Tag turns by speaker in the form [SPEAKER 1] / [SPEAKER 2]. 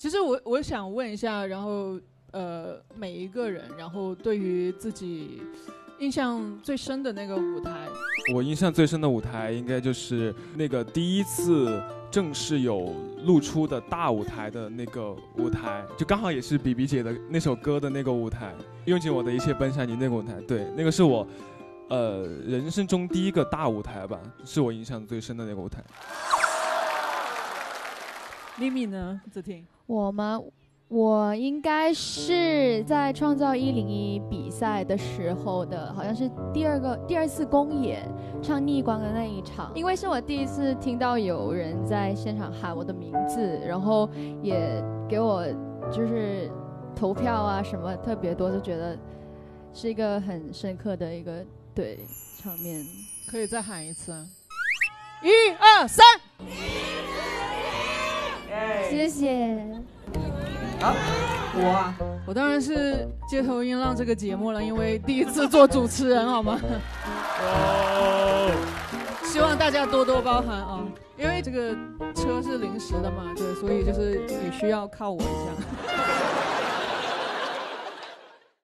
[SPEAKER 1] 其实我想问一下，然后每一个人，然后对于自己印象最深的那个舞台。
[SPEAKER 2] 我印象最深的舞台应该就是那个第一次正式有露出的大舞台的那个舞台，就刚好也是比比姐的那首歌的那个舞台，用尽我的一切奔向你那个舞台。对，那个是我人生中第一个大舞台吧，是我印象最深的那个舞台。
[SPEAKER 1] 咪咪呢？子婷？
[SPEAKER 3] 我吗？我应该是在创造101比赛的时候的，好像是第二次公演唱逆光的那一场，因为是我第一次听到有人在现场喊我的名字，然后也给我就是投票啊什么特别多，就觉得是一个很深刻的一个对场面。
[SPEAKER 1] 可以再喊一次，1、2、3。
[SPEAKER 3] 谢谢。
[SPEAKER 1] 好，我当然是街头音浪这个节目了，因为第一次做主持人，好吗？希望大家多多包涵啊，因为这个车是临时的嘛，对，所以就是也需要靠我一下。